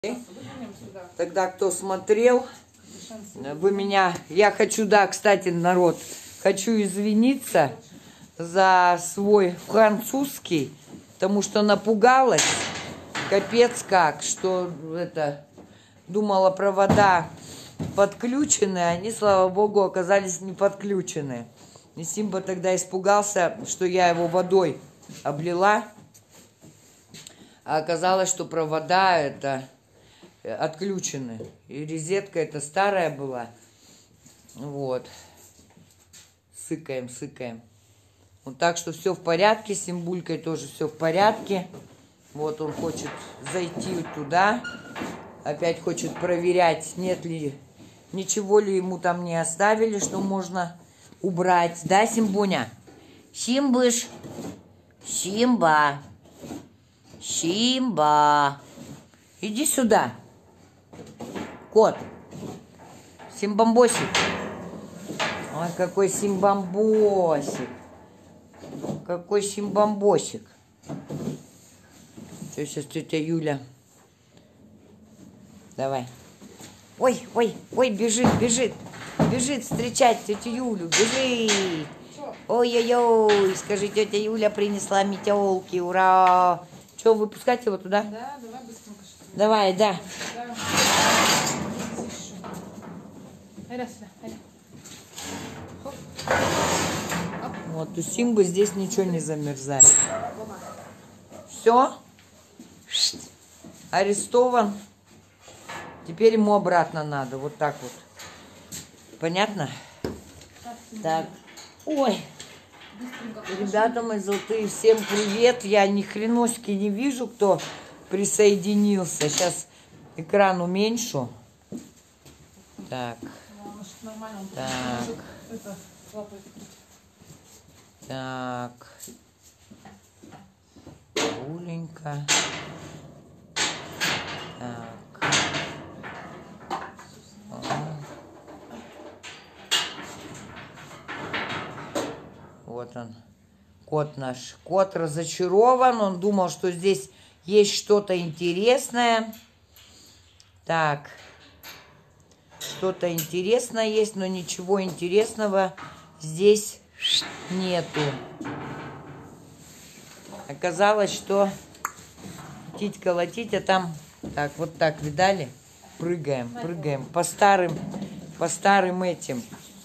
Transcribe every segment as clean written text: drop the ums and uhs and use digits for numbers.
Тогда кто смотрел, вы меня... Я хочу, да, кстати, народ, хочу извиниться за свой французский, потому что напугалась, капец как, что это, думала, провода подключены, а они, слава богу, оказались не подключены. И Симба тогда испугался, что я его водой облила, а оказалось, что провода это... отключены. И розетка эта старая была. Вот. Сыкаем, сыкаем. Вот так что все в порядке. С Симбулькой тоже все в порядке. Вот он хочет зайти туда. Опять хочет проверять, нет ли, ничего ли ему там не оставили, что можно убрать. Да, Симбуня? Симбыш. Симба. Симба. Иди сюда. Кот. Симбамбосик. Ой, какой симбамбосик. Какой симбамбосик. Что сейчас тетя Юля? Давай. Ой, ой, ой, бежит, бежит. Бежит встречать тетю Юлю. Бежит. Ой-ой-ой. Скажи, тетя Юля принесла метелки. Ура. Что, выпускать его туда? Да, давай быстренько. Давай, да. Вот у Симбы здесь ничего не замерзает. Все. Арестован. Теперь ему обратно надо. Вот так вот. Понятно? Так. Ой. Ребята мои золотые, всем привет. Я ни хреноски не вижу, кто присоединился. Сейчас экран уменьшу. Так. Так. Так. Уленька. Так. Вот он. Кот наш. Кот разочарован. Он думал, что здесь есть что-то интересное. Так. Что-то интересное есть, но ничего интересного здесь нету. Оказалось, что летить, колотить, а там... Так, вот так, видали? Прыгаем, прыгаем. По старым этим.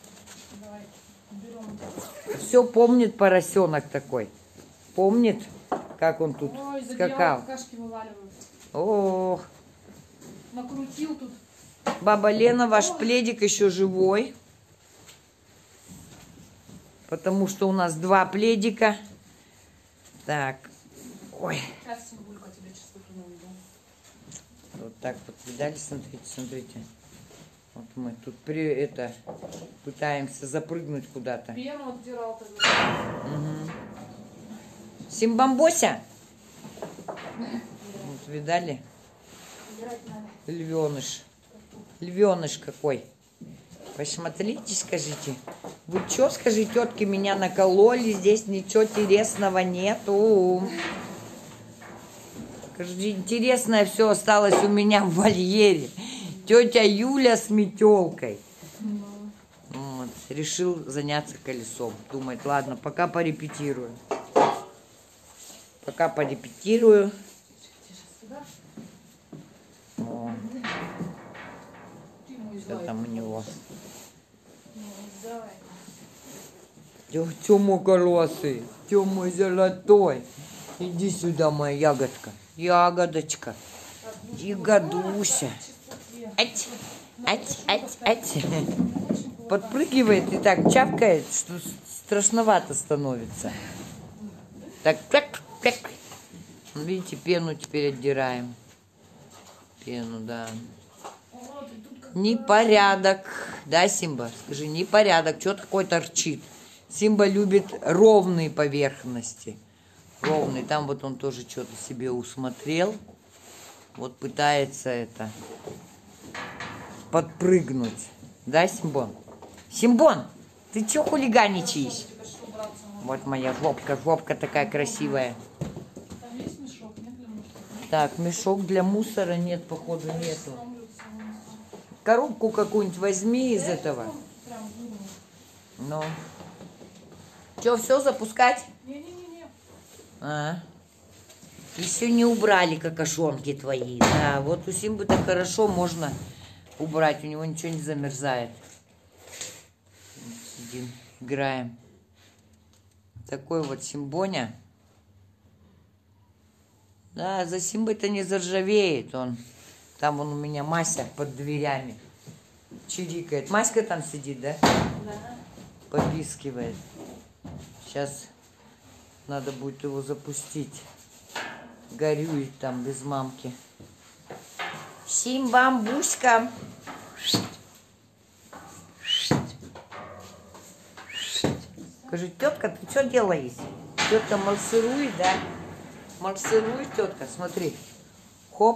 Все помнит поросенок такой. Помнит, как он тут скакал. Ох. Накрутил тут. Баба Лена, ваш пледик еще живой. Потому что у нас 2 пледика. Так. Ой. Сейчас Симбулька тебе сейчас выкинула. Вот так вот, видали? Смотрите, смотрите. Вот мы тут пытаемся запрыгнуть куда-то. Пену отдирал тогда. Угу. Симбамбося? Вот, видали? Львеныш. Львеныш какой. Посмотрите, скажите. Вы что, скажи, тетки меня накололи, здесь ничего интересного нету. Скажите, интересное все осталось у меня в вольере. Тетя Юля с метелкой. Вот, решил заняться колесом. Думает, ладно, пока порепетирую. Пока порепетирую. О. Что там у него? Тёма колосый, Тёма золотой. Иди сюда, моя ягодка. Ягодочка. Ягодуся. Ать, ать, ать, ать. Подпрыгивает и так чавкает, что страшновато становится. Так, так, так. Видите, пену теперь отдираем. Пену, да. Непорядок. Да, Симба? Скажи, непорядок. Что такое торчит? Симба любит ровные поверхности. Ровный. Там вот он тоже что-то себе усмотрел. Вот пытается это подпрыгнуть. Да, Симбон? Симбон, ты чё хулиганичаешь? Вот моя жопка. Жопка такая красивая. Так, мешок для мусора нет, походу, нету. Коробку какую-нибудь возьми из этого. Ну. Что, все запускать? Не-не-не. Еще не убрали какашонки твои. Да, вот у Симбы-то хорошо можно убрать, у него ничего не замерзает. Сидим, играем. Такой вот Симбоня. Да, за Симбой-то не заржавеет он. Там он у меня Мася под дверями чирикает. Маська там сидит, да? Да. Попискивает. Сейчас надо будет его запустить. Горюет там без мамки. Симбамбуська. Скажи, тетка, ты что делаешь? Тетка марсирует, да? Марсирует тетка, смотри. Хоп.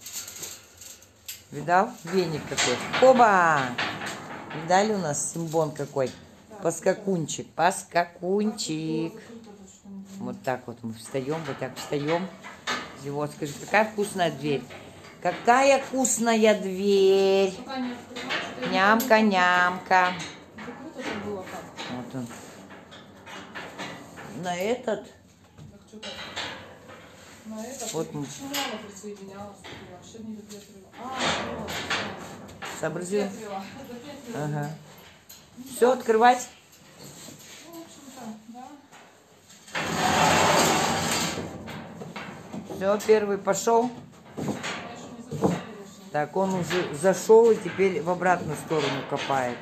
Видал? Веник какой. Хоба! Видали у нас Симбон какой? Поскакунчик. Поскакунчик. Вот так вот мы встаем, вот так встаем. Вот, скажи, какая вкусная дверь. Какая вкусная дверь. Нямка, нямка. Вот он. На этот. Вот мы. Сообразил? Ага. Все, открывать? Все, первый пошел. Так, он уже зашел и теперь в обратную сторону копает.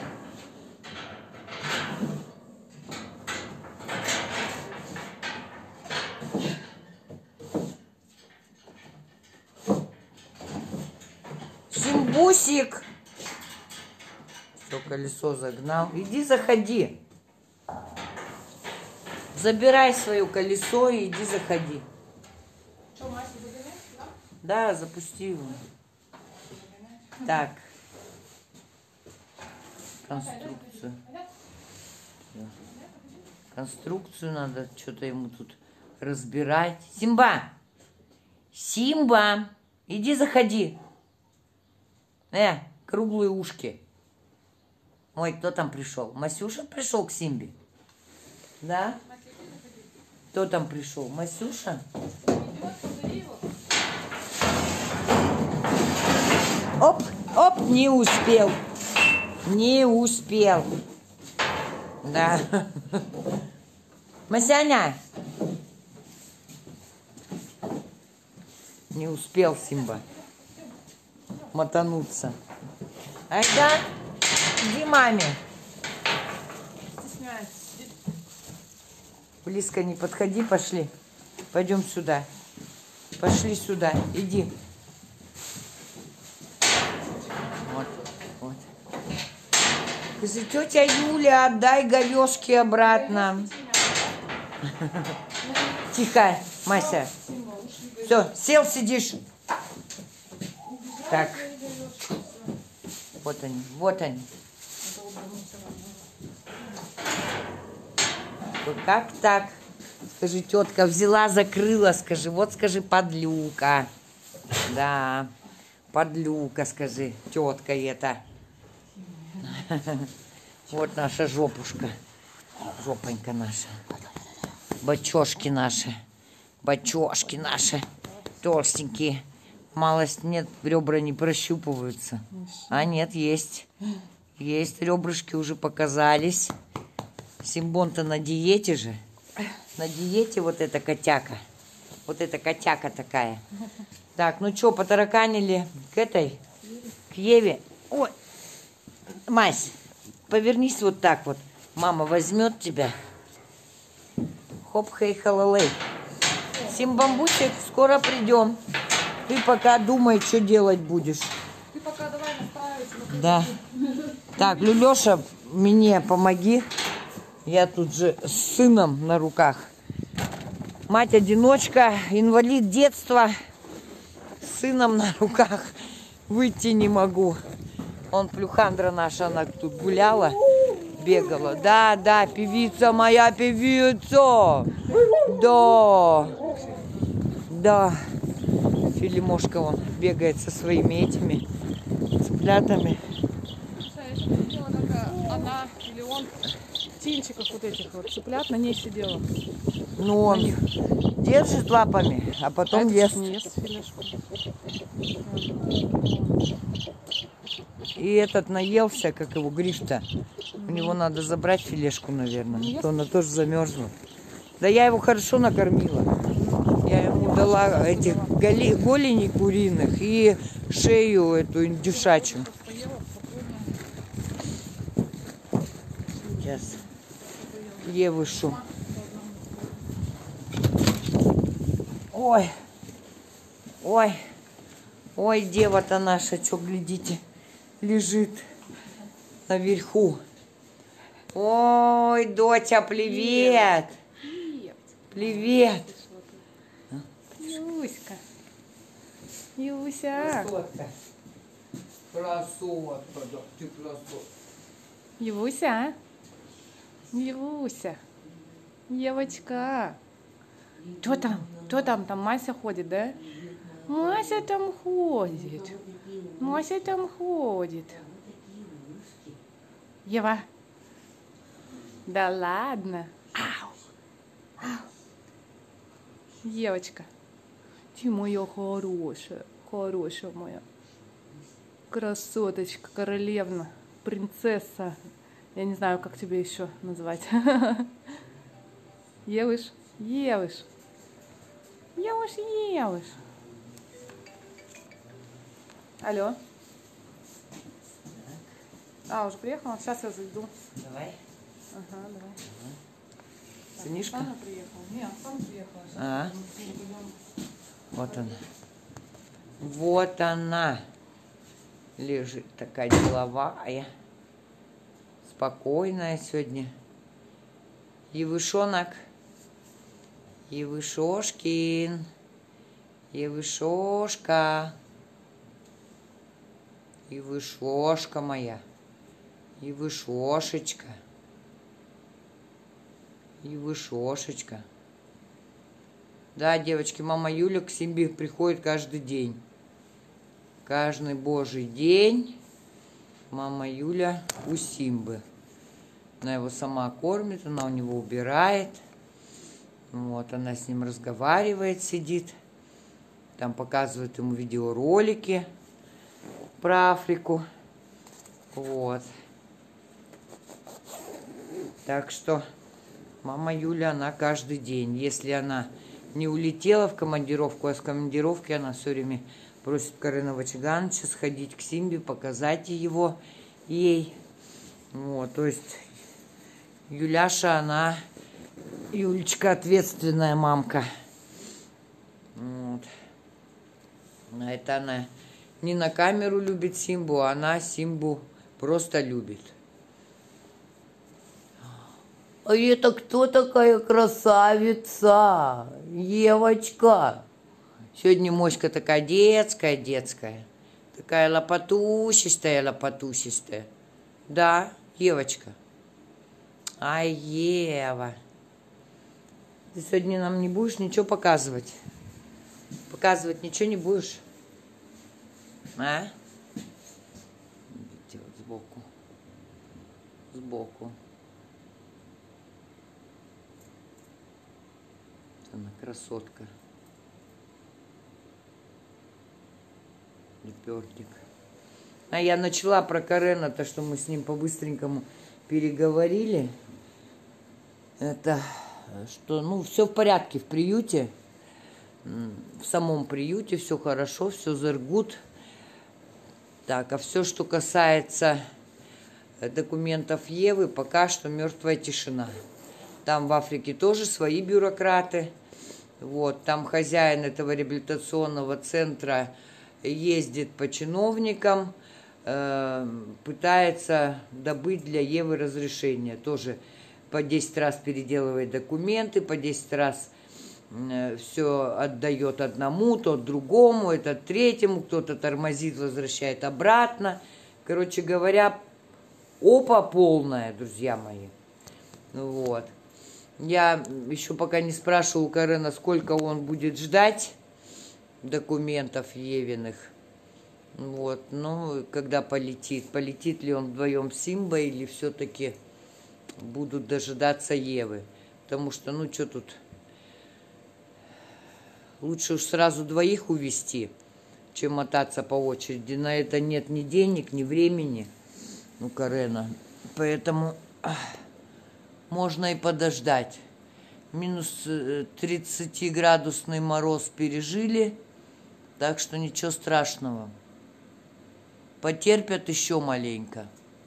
Симбусик! Все, колесо загнал. Иди заходи. Забирай свое колесо и иди заходи. Что, Мася, загоняешь, да? Да, запусти его. Так. Конструкцию. Конструкцию надо что-то ему тут разбирать. Симба! Симба! Иди заходи. Круглые ушки. Ой, кто там пришел? Масюша пришел к Симбе? Да? Кто там пришел? Масюша? Оп, оп, не успел. Не успел. Да. Масяня. Не успел Симба мотануться. Айда, иди маме. Близко не подходи, пошли. Пойдем сюда. Пошли сюда, иди. Вот, вот. Скажи, тетя Юля, отдай говешки обратно. Тихо, Мася. Все, сел, сидишь. Так. Вот они, вот они. Вот как так? Скажи, тетка взяла, закрыла, скажи. Вот скажи, подлюка. Да, подлюка, скажи, тетка это. Вот наша жопушка. Жопонька наша. Бочошки наши. Бочошки наши. Толстенькие. Малость нет, ребра не прощупываются. А нет, есть. Есть, ребрышки уже показались. Симбон-то на диете же. На диете вот эта котяка. Вот эта котяка такая. Так, ну что, потараканили к этой? К Еве? Ой, Мась, повернись вот так вот. Мама возьмет тебя. Хоп, хей, халалей. Симбамбусик, скоро придем. Ты пока думай, что делать будешь. Ты пока давай настраивайся. Да. Так, Люлеша, мне помоги. Я тут же с сыном на руках. Мать-одиночка, инвалид детства. С сыном на руках выйти не могу. Он плюхандра наша, она тут гуляла, бегала. Да, да, певица моя, певица. Да. Да. Филимошка он бегает со своими этими цыплятами. Я еще видела, как она или он в тинчиках вот этих вот цыплят на ней сидела. Ну, он их держит лапами, а потом этот ест. не ест филешку. И этот наелся, как его, Гриш-то. У него надо забрать филешку, наверное. Не А то она тоже замерзла. Да я его хорошо накормила. Я ему дала этих голени куриных и шею эту индюшачью. Сейчас Евышу. Ой, ой, ой, дева-то наша, что, глядите, лежит наверху. Ой, доча, привет! Привет! Юська. Юся. Красотка. Красотка, да, ты красотка. Юся. Юся. Девочка. Кто там? Кто там? Там Мася ходит, да? Мася там ходит. Мася там ходит. Ева. Да ладно. Ау. Ау. Девочка. Ты моя хорошая. Хорошая моя. Красоточка, королевна, принцесса. Я не знаю, как тебя еще назвать. Евыш. Евыш. Евыш, Евыш. Алло. А, уже приехала? Сейчас я зайду. Давай. Ага, давай. Сынишка? Оксана приехала. Нет, Оксана приехала. Сейчас А? мы пойдем. Вот она. Вот она. Лежит такая деловая. Спокойная сегодня. Евышонок. Евышошкин. Евышошка. Евышошка моя. Евышошечка. Евышошечка. Да, девочки, мама Юля к Симбе приходит каждый день. Каждый божий день мама Юля у Симбы. Она его сама кормит, она у него убирает. Вот, она с ним разговаривает, сидит. Там показывает ему видеоролики про Африку. Вот. Так что мама Юля, она каждый день. Если она не улетела в командировку, а с командировки она все время просит Карена Вачигановича сходить к Симбе, показать его ей. Вот, то есть Юляша, она, Юлечка, ответственная мамка. Вот. А это она не на камеру любит Симбу, а она Симбу просто любит. А это кто такая красавица? Евочка. Сегодня моська такая детская. Такая лопатусистая. Да, Евочка. Ай, Ева. Ты сегодня нам не будешь ничего показывать? Показывать ничего не будешь? А? Видите, вот сбоку. Сбоку. Она красотка. Лепертик. А я начала про Карена, то, что мы с ним по-быстренькому переговорили. Это, что, ну, все в порядке в приюте. В самом приюте все хорошо, все зергут. Так, а все, что касается документов Евы, пока что мертвая тишина. Там в Африке тоже свои бюрократы. Вот, там хозяин этого реабилитационного центра ездит по чиновникам, пытается добыть для Евы разрешение. Тоже по 10 раз переделывает документы, по 10 раз все отдает одному, тот другому, этот третьему, кто-то тормозит, возвращает обратно. Короче говоря, опа полная, друзья мои. Вот. Я еще пока не спрашивала у Карена, сколько он будет ждать. документов Евиных. Вот, ну, когда полетит. Полетит ли он вдвоем с Симбой или все-таки будут дожидаться Евы. Потому что, ну, что тут... Лучше уж сразу двоих увезти, чем мотаться по очереди. На это нет ни денег, ни времени у Карена. Поэтому можно и подождать. Минус 30-градусный мороз пережили, так что ничего страшного. Потерпят еще маленько.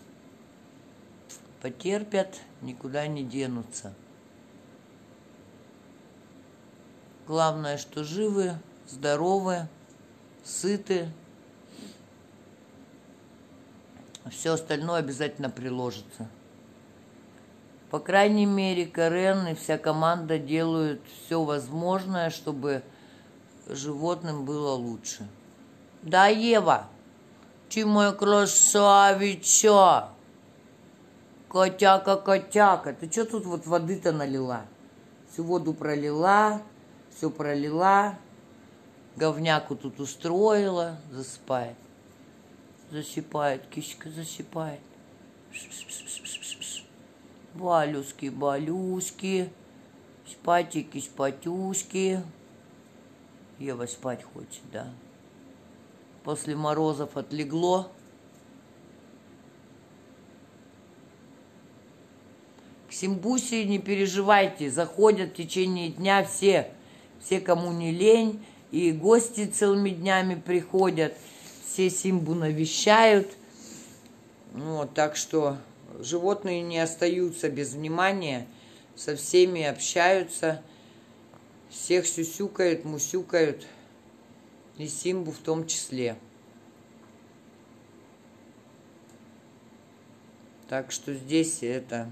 Потерпят, никуда не денутся. Главное, что живы, здоровы, сыты. Все остальное обязательно приложится. По крайней мере, Карен и вся команда делают все возможное, чтобы животным было лучше. Да, Ева, ты моя красавица. Котяка, котяка. Ты что тут вот воды-то налила? Всю воду пролила. Все пролила, говняку тут устроила, засыпает. Засыпает, кисечка засыпает. Балюски, балюски, спатики, спатюшки. Ева спать хочет, да. После морозов отлегло. К Симбусе не переживайте, заходят в течение дня все, кому не лень, и гости целыми днями приходят, все Симбу навещают. Вот, так что животные не остаются без внимания, со всеми общаются, всех сюсюкают, мусюкают, и Симбу в том числе. Так что здесь это...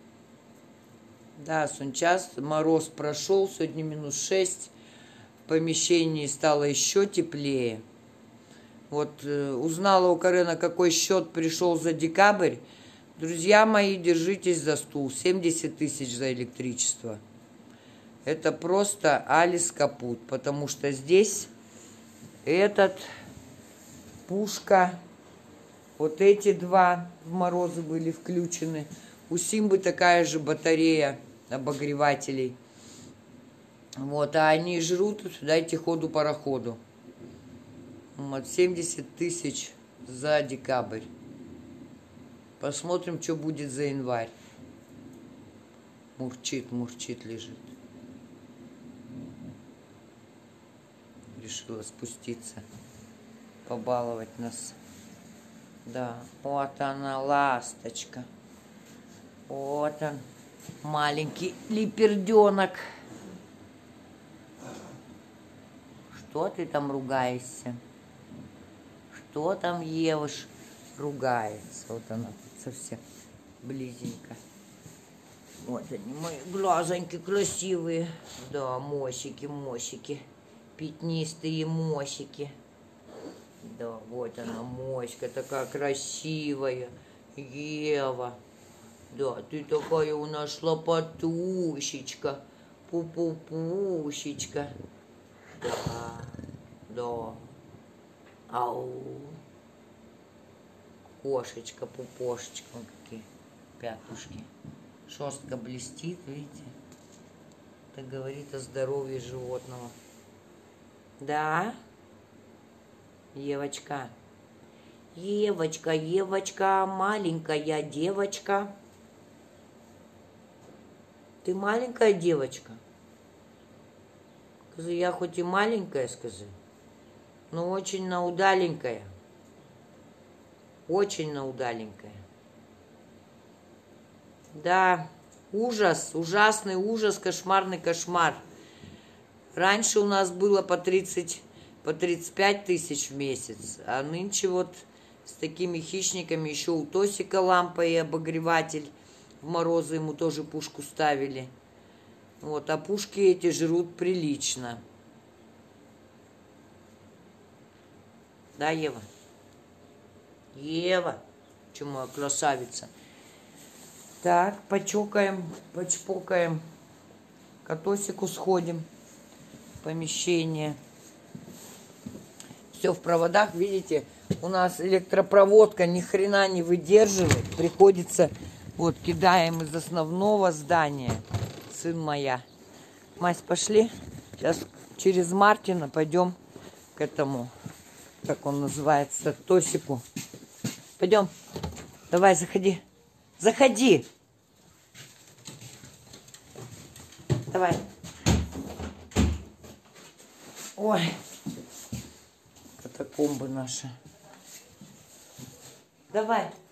Да, сейчас мороз прошел, сегодня минус 6, в помещении стало еще теплее. Вот узнала у Карена, какой счет пришел за декабрь. Друзья мои, держитесь за стул, 70 тысяч за электричество. Это просто Алис капут, потому что здесь этот, пушка, вот эти два в морозы были включены. У Симбы такая же батарея обогревателей. Вот, а они жрут, дайте ходу пароходу. Вот, 70 тысяч за декабрь. Посмотрим, что будет за январь. Мурчит, мурчит, лежит. Решила спуститься, побаловать нас. Да, вот она, ласточка. Вот он, маленький липерденок. Что ты там ругаешься? Что там Евыш ругается? Вот она тут совсем близенько. Вот они, мои глазоньки красивые. Да, мосики, мосики. Пятнистые мосики. Да, вот она, моська такая красивая. Ева. Да, ты такая у нас лопатушечка, пу-пу-пушечка. Да, да. Ау. Кошечка, пупошечка, вот какие пятушки. Шерстка блестит, видите? Это говорит о здоровье животного. Да, Евочка. Евочка, Евочка, маленькая девочка. Ты маленькая девочка? Скажи, я хоть и маленькая, скажи, но очень наудаленькая. Очень наудаленькая. Да, ужас, ужасный ужас, кошмарный кошмар. Раньше у нас было по 30, по 35 тысяч в месяц, а нынче вот с такими хищниками еще у Тосика лампа и обогреватель. В морозы ему тоже пушку ставили. Вот, а пушки эти жрут прилично. Да, Ева? Ева, чему моя красавица. Так, почокаем, почпокаем. К Тосику сходим в помещение. Все в проводах, видите, у нас электропроводка ни хрена не выдерживает. Приходится, вот, кидаем из основного здания. Сын моя. Мась, пошли. Сейчас через Мартина пойдем к этому, как он называется, Тосику. Пойдем. Давай, заходи. Заходи. Давай. Ой. Катакомбы наши. Давай.